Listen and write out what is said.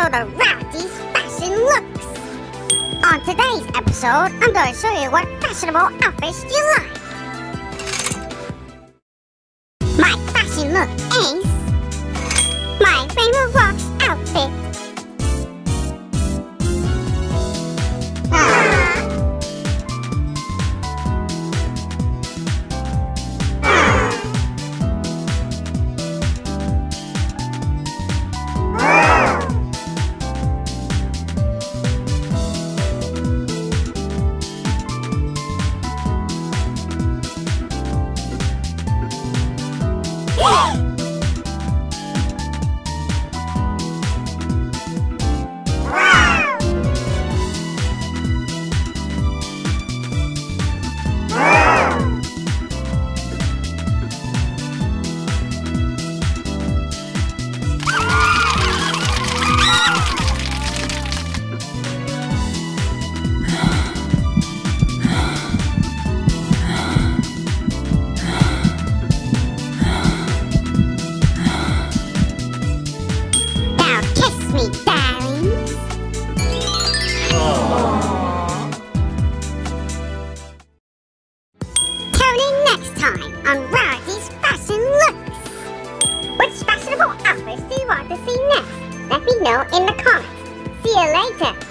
another Rarity's Fashion Looks. On today's episode, I'm going to show you what fashionable outfits you like. My fashion look is my Rainbow Rocks outfit. Me, darlings. Tune in next time on Rarity's Fashion Looks. Which fashionable outfits do you want to see next? Let me know in the comments. See you later.